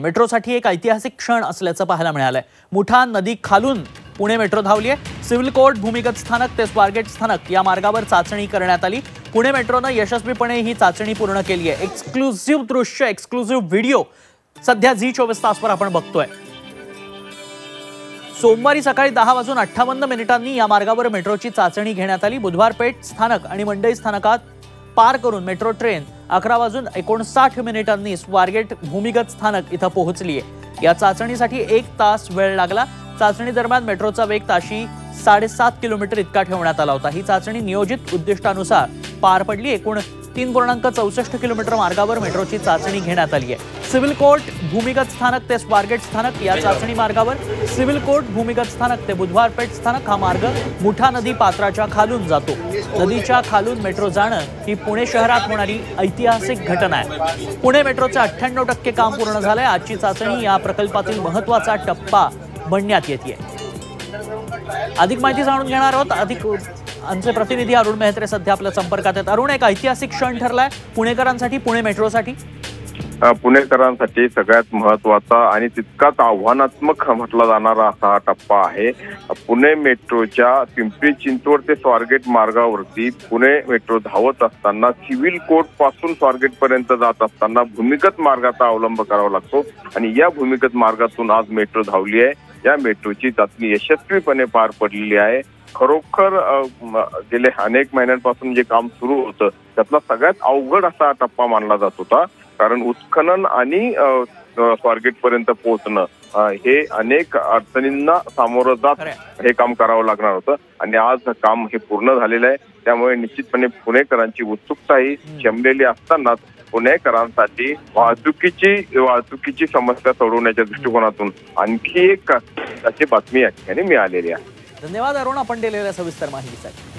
मेट्रोसाठी एक ऐतिहासिक क्षण असल्याचं पाहायला मिळालंय। मुठा नदी खालून पुणे मेट्रो धावली आहे। सिव्हिल कोर्ट, भूमिगत स्थानक ते स्वारगेट स्थानक या मार्गावर चाचणी करण्यात आली। पुणे मेट्रोनं यशस्वीपणे ही चाचणी पूर्ण केली आहे। एक्सक्लुझिव्ह दृश्य, एक्सक्लुझिव्ह व्हिडिओ सध्या झी24 तासवर आपण बघतोय। सोमवारी सकाळी 10:58 या मार्गावर मेट्रोची चाचणी घेण्यात आली। बुधवार पेठ स्थानक आणि मंडई स्थानकात पार करून मेट्रो ट्रेन 11:59 स्वारगेट भूमिगत स्थानक इथं पोहोचली आहे। या चाचणीसाठी 1 तास वेळ लागला। चाचणी दरम्यान मेट्रोचा वेग ताशी 7.5 किलोमीटर इतका ठेवण्यात आला होता। ही चाचणी नियोजित उद्दिष्टानुसार पार पडली। एकूण 3.64 किलोमीटर मार्गावर मेट्रोची चाचणी घेण्यात आली आहे। सिव्हिल कोर्ट, भूमिगत स्थानक ते स्वारगेट स्थानक या चाचणी मार्गावर सिव्हिल कोर्ट, भूमिगत स्थानक ते बुधवार पेठ स्थानक हा मार्ग मुठा नदी पात्राच्या खालून जातो। नदीच्या खालून मेट्रो जाणं ही पुणे शहरात होणारी ऐतिहासिक घटना आहे। पुणे मेट्रोचे 98% काम पूर्ण झालंय। आजची चाचणी या प्रकल्पातील महत्त्वाचा टप्पा बनण्यात येते। अधिक माहिती जाणून घेणार आहोत। आमचे प्रतिनिधी अरुण मेहत्रे सध्या आपल्या संपर्कात आहेत। अरुण, एक ऐतिहासिक क्षण ठरलाय पुणेकरांसाठी, पुणे मेट्रोसाठी। पुणेकरांसाठी सगळ्यात महत्त्वाचा आणि तितकाच आव्हानात्मक म्हटला जाणारा असा हा टप्पा आहे। पुणे मेट्रोच्या पिंपरी चिंचवड ते स्वारगेट मार्गावरती पुणे मेट्रो धावत असताना सिव्हिल कोर्ट पासून स्वारगेट पर्यंत जात असताना भूमिगत मार्गाचा अवलंब करावा लागतो आणि या भूमिगत मार्गातून आज मेट्रो धावली आहे। या मेट्रोची चाचणी यशस्वीपणे पार पडलेली आहे। खरोखर गेले अनेक महिन्यांपासून जे काम सुरू होतं त्यातला सगळ्यात अवघड असा टप्पा मानला जात होता, कारण उत्खनन आणि स्वारगेट पर्यंत पोहोचणं हे अनेक अडचणींना सामोरं जात हे काम करावं लागणार होतं आणि आज काम हे पूर्ण झालेलं आहे। त्यामुळे निश्चितपणे पुणेकरांची उत्सुकताही शमलेली असतानाच पुणेकरांसाठी वाहतुकीची समस्या सोडवण्याच्या दृष्टिकोनातून आणखी एक अशी बातमी या ठिकाणी मिळालेली आहे। धन्यवाद अरुण, आपण दिलेल्या सविस्तर माहितीसाठी।